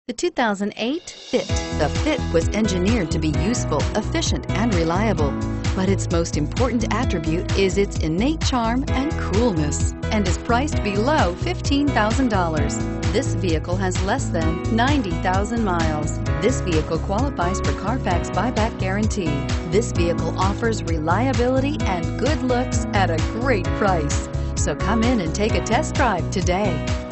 The 2008 Fit. The Fit was engineered to be useful, efficient, and reliable. But its most important attribute is its innate charm and coolness, and is priced below $15,000. This vehicle has less than 90,000 miles. This vehicle qualifies for Carfax buyback guarantee. This vehicle offers reliability and good looks at a great price. So come in and take a test drive today.